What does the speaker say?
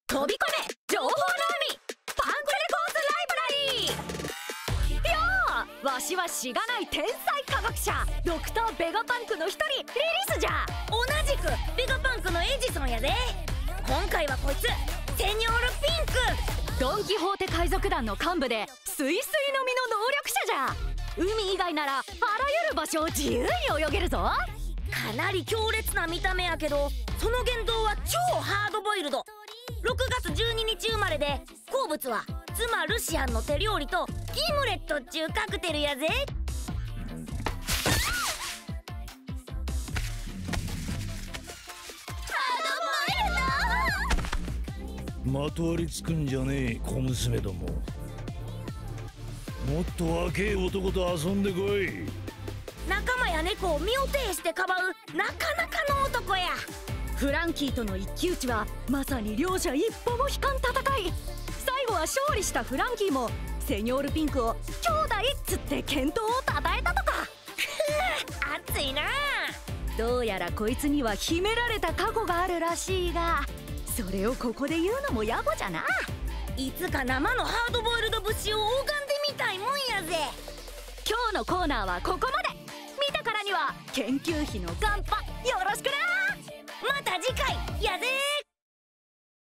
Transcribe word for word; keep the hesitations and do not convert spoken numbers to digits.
飛び込め情報の海パンクレコーズライブラリー。よー、わしはしがない天才科学者ドクターベガパンクの一人リリスじゃ。 同じくベガパンクのエジソンやで。今回はこいつセニョールピンク、 ドン・キホーテ海賊団の幹部でスイスイの実の能力者じゃ。海以外ならあらゆる場所を自由に泳げるぞ。 かなり強烈な見た目やけど、その言動は超ハードボイルド。ろくがつじゅうににち生まれで、好物は妻ルシアンの手料理とギムレットっちゅうカクテルやぜ。 まとわりつくんじゃねえ小娘ども。もっと若え男と遊んでこい。 仲間や猫を身を挺してかばうなかなかの男や。 フランキーとの一騎打ちはまさに両者一歩も引かん戦い。最後は勝利したフランキーもセニョールピンクを兄弟っつって健闘をたたえたとか。 熱いな。 どうやらこいつには秘められた過去があるらしいが、それをここで言うのも野暮じゃな。 いつか生のハードボイルド節を拝んでみたいもんやぜ。 今日のコーナーはここまで。見たからには研究費の元本よろしくな。 また次回やぜー。